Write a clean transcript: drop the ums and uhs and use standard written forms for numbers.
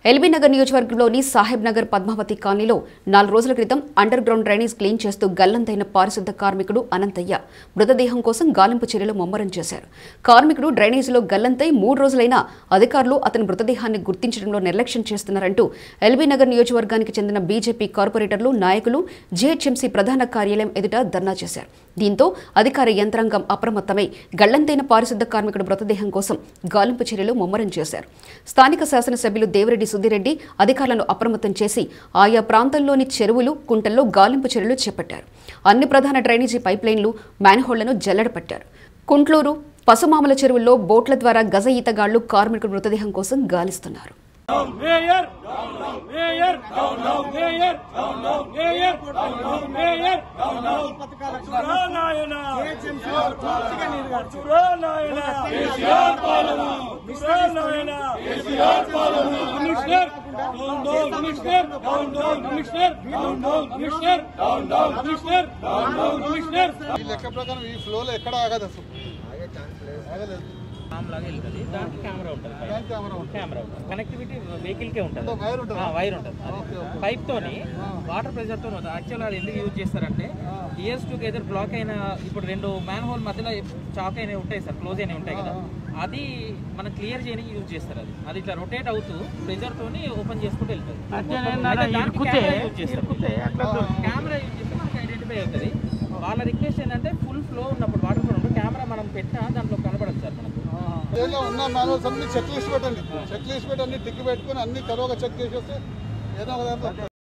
LB Nagar నియోజకవర్గంలోని సాహెబ్ నగర్ పద్మావతి కాలనీలో 4 రోజుల క్రితం అండర్ గ్రౌండ్ డ్రైనేజ్ క్లీన్ చేస్తూ గల్లంతైన పారిశుద్ధ కార్మికుడు అనంతయ్య మృతదేహం కోసం గాలింపు చర్యలు ముమ్మరం చేశారు. కార్మికుడు డ్రైనేజీలో గల్లంతై 3 రోజులైనా అధికారులు అతని మృతదేహాన్ని గుర్తించడంలో నిర్లక్ష్యం చేస్తున్నారంటూ ఎల్బీ నగర్ నియోజకవర్గానికి చెందిన బీజేపీ కార్పొరేటర్లు, నాయకులు జీహెచ్ఎంసీ ప్రధాన కార్యాలయం ఎదుట ధర్నా చేశారు. దీంతో అధికార యంత్రాంగం అప్రమత్తమై గల్లంతైన పారిశుద్ధ కార్మికుడు మృతదేహం కోసం గాలింపు చర్యలు ముమ్మరం చేశారు. స్థానిక శాసనసభ్యులు దేవిరెడ్డి సుధీరెడ్డి అధికారులను అప్రమత్తం చేసి ఆయా ప్రాంతాల్లోని చెరువులు, కుంటల్లో గాలింపు చర్యలు చేపట్టారు. అన్ని ప్రధాన డ్రైనేజీ పైప్లైన్లు, మ్యాన్హోళ్లను జల్లెడపట్టారు. కుంట్లూరు, పసుమామల చెరువుల్లో బోట్ల ద్వారా గజ ఈతగాళ్లు కార్మికుడి మృతదేహం కోసం గాలిస్తున్నారు. లెక్క ప్రకారం ఈ ఫ్లోలో ఎక్కడ ఆగదు అసలు. కనెక్టివిటీ వెహికల్ కే ఉంటుంది, వైర్ ఉంటుంది. పైప్ తోని వాటర్ ప్రెషర్ తో యాక్చువల్ అది ఎందుకు యూజ్ చేస్తారంటే ES2 కి ఏదైనా బ్లాక్ అయినా, ఇప్పుడు 2 మ్యాన్ హోల్ మధ్యలో చాక్ అయినా ఉంటాయి సార్, క్లోజ్ అయినా ఉంటాయి కదా, అది మనం క్లియర్ చేయడానికి యూజ్ చేస్తారు. అది ఇట్లా రొటేట్ అవుతూ ప్రెషర్ తోని ఓపెన్ చేసుకుంటూ వెళ్తుంది. కెమెరా యూజ్ చేస్తే మనకి ఐడెంటిఫై అవుతుంది. వాళ్ళ రిక్వెస్ట్ ఏంటంటే ఫుల్ ఫ్లో ఉన్నప్పుడు, వాటర్ ఫ్లో ఉన్నప్పుడు కెమెరా మనం పెట్టినా దాంట్లో కనపడదు సార్ మనకు. ఉన్న మాన్యువల్స్ అన్ని చెక్ లిస్ట్ పెట్టండి, చెక్ లిస్ట్ పెట్టి అన్ని టిక్ పెట్టుకుని అన్ని కరోగా చెక్ చేసేస్తే ఏదో ఒక